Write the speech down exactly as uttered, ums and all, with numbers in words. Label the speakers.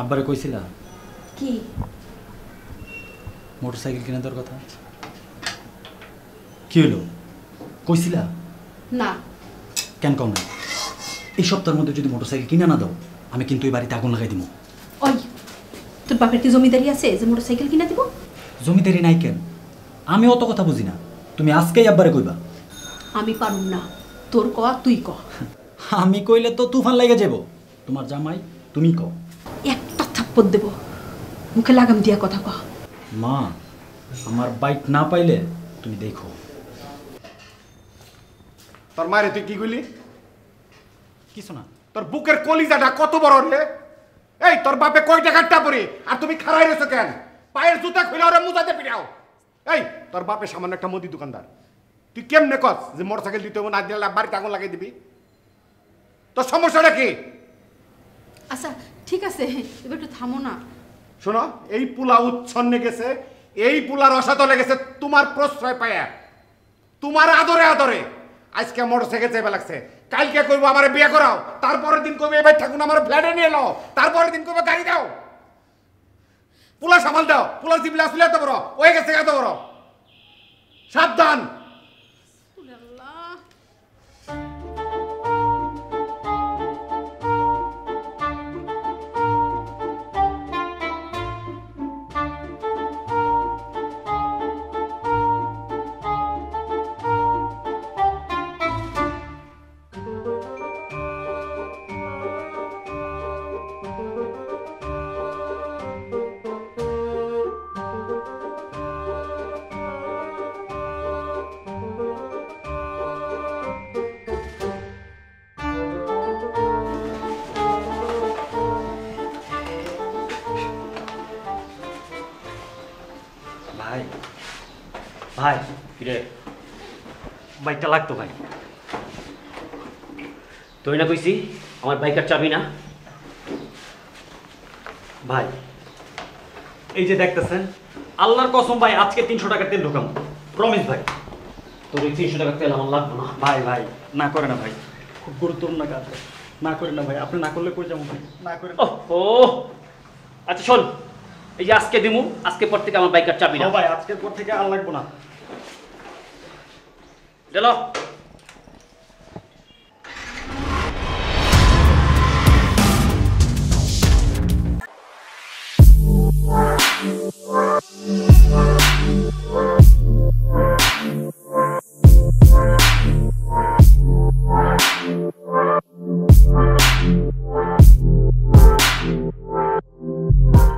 Speaker 1: আব্বারে কইছিলা
Speaker 2: কি
Speaker 1: মোটরসাইকেল কিনে দেওয়ার কথা? কি হলো, কইছিলা?
Speaker 2: না।
Speaker 1: কেন কম না? এই সপ্তাহের মধ্যে যদি মোটরসাইকেল কিনে না দাও আমি কিন্তু এই বাড়িতে আগুন লাগাই দিব।
Speaker 2: ওই তোর বাপের কি জমিদারি আছে যে মোটরসাইকেল কিনে দিব?
Speaker 1: জমিদারি নাই কেন? আমি অত কথা বুঝি না, তুমি আজকেই আব্বারে কইবা।
Speaker 2: আমি পারুম না, তোর ক তুই ক।
Speaker 1: আমি কইলে তো তুফান লাগে যাব। তোমার জামাই, তুমি কও।
Speaker 2: একটা থাপ্পড় দেব, মুখে লাগাম দিয়া কথা ক।
Speaker 1: মা, আমার বাইক না পাইলে তুমি দেখো।
Speaker 3: তোর মারে তুই কি কইলি?
Speaker 1: কিছু না।
Speaker 3: তোর বুকের কলিজাটা কত বড় রে? এই তোর বাপে কয় টাকাটা পড়ে আর তুমি খাড়াই রয়েছো কেন? পায়ের জুতা খুলে ওরা মুজাতে পিটাও। এই তোর বাপে সামান্য একটা মুদি দোকানদার, তুই কেমনে কস যে মোটরসাইকেল দিতে না দিলে বাড়িতে আগুন লাগাই দিবি? তোর সমস্যাটা কি?
Speaker 2: আচ্ছা ঠিক আছে, এবার একটু থামো না।
Speaker 3: শোনো, এই পুলা উচ্ছন্নে গেছে, এই পুলার অসাতলে গেছে তোমার প্রশ্রয় পায়া, তোমার আদরে আদরে আজকে মোটরসাইকেল চেপে লাগছে। কালকে কইবো আমার বিয়ে করাও, তারপরের দিন কইবো এবার ঠাকুর আমার ফ্ল্যাটে নিয়ে এলো, তারপরের দিন কইবো গাড়ি দাও। পুলা সামাল দাও, পুলার জিবলে আসলে এত বড় ওই গেছে এত বড়। সাবধান।
Speaker 4: ভাই ভাই কিরে বাইকটা লাগতো ভাই। তুই না কইছি আমার বাইকের চাবি না? ভাই এই যে দেখতেছেন, আল্লাহর কসম ভাই আজকে তিনশো টাকার তেল ঢোকাম, প্রমিস ভাই। তোর এই তিনশো টাকার তেল আমার লাগবে না
Speaker 1: ভাই ভাই না করে না ভাই, খুব গুরুত্বপূর্ণ কাজ, না করে না ভাই। আপনি না করলে কই যাবো ভাই, না করে।
Speaker 4: ও আচ্ছা শোন, এই যে আজকে দিমু, আজকে পর থেকে আমার বাইকের চাবি না
Speaker 1: ভাই। আজকের পর থেকে আর লাগবো না।
Speaker 4: চলো।
Speaker 5: Wow.